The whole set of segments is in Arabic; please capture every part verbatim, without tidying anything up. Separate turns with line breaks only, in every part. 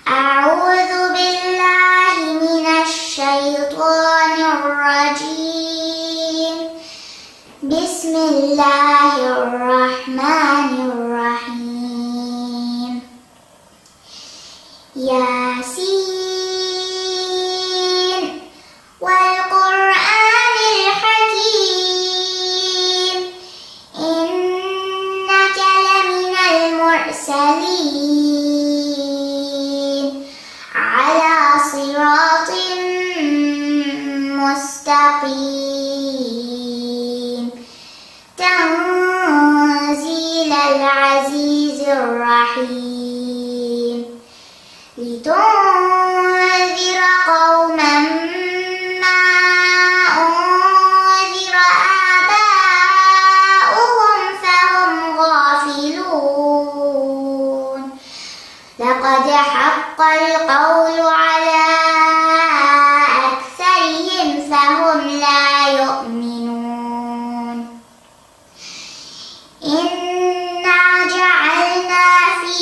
أعوذ بالله من الشيطان الرجيم. بسم الله الرحمن الرحيم. ياسين والقرآن الحكيم إنك لمن المرسلين على صراط مستقيم تنزيل العزيز الرحيم لتنذر قوما ما أنذر آباؤهم فهم غافلون لقد حق القول على أكثرهم فهم لا يؤمنون إنا جعلنا في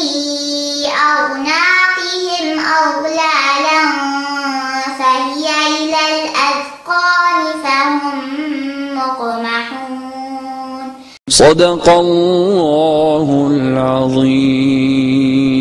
أعناقهم أغلالا فهي إلى الأذقان فهم مقمحون.
صدق الله العظيم.